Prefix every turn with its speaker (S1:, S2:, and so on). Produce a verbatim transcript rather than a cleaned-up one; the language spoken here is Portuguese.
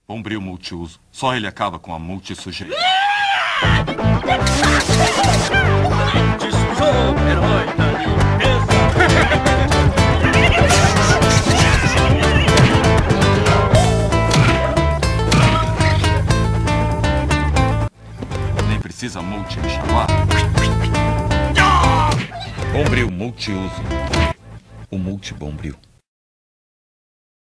S1: Bombril multiuso. Só ele acaba com a multisujeira.
S2: Multisujo, herói da limpeza.
S1: Nem precisa multi enxaguar. Bombril multiuso. O multibombril.